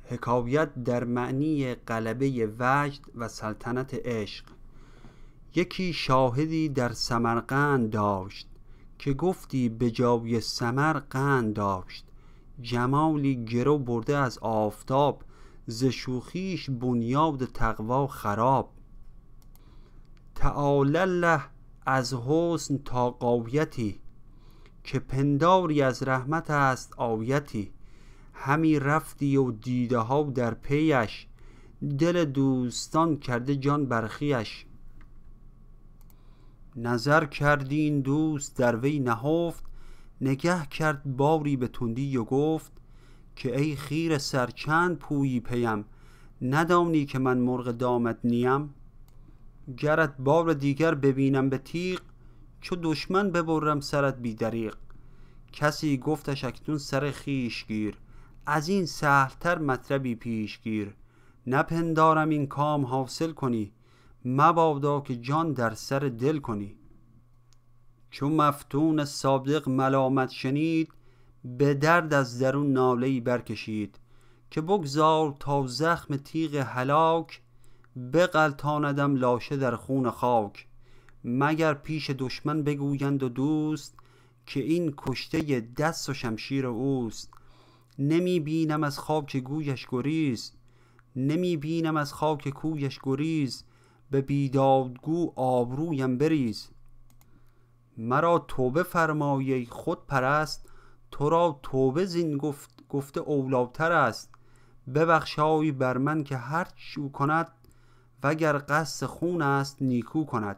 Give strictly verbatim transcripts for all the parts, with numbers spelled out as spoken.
حکایت در معنی غلبه وجد و سلطنت عشق. یکی شاهدی در سمرقند داشت، که گفتی به جای ثمر قند داشت. جمالی گرو برده از آفتاب، ز شوخیش بنیاد تقوا خراب. تعالی الله از حسن تا غایتی، که پنداری از رحمت است آیتی. همی رفتی و دیده ها در پیش، دل دوستان کرده جان برخیش. نظر کردی این دوست در وی نهفت، نگه کرد باری به تندی و گفت که ای خیره سر چند پویی پیم، ندانی که من مرغ دامت نیم. گرت بار دیگر ببینم به تیغ، چو دشمن ببرم سرت بی دریغ. کسی گفتش اکنون سر خویش گیر، از این سهلتر مطلبی پیش گیر. نپندارم این کام حاصل کنی، مبادا که جان در سر دل کنی. چو مفتون صادق ملامت شنید، به درد از درون ناله‌ای برکشید. که بگذار تا زخم تیغ هلاک، بغلطاندم لاشه در خون خاک. مگر پیش دشمن بگویند و دوست، که این کشته دست و شمشیر اوست. نمی بینم از خاک گویش گریز، نمی بینم از خاک کویش گریز. به بیدادگو آبرویم بریز. مرا توبه فرمایی خود پرست، تو را توبه زین گفت گفته اولاتر است. ببخشای بر من که هر چو کند، وگر قصد خون است نیکو کند.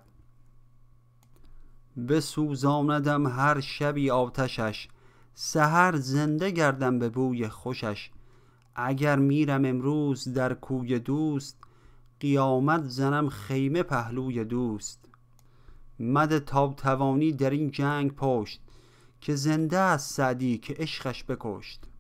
بسوزاندم هر شبی آتشش، سحر زنده گردم به بوی خوشش. اگر میرم امروز در کوی دوست، قیامت زنم خیمه پهلوی دوست. مده تا توانی در این جنگ پشت، که زنده است سعدی که عشقش بکشت.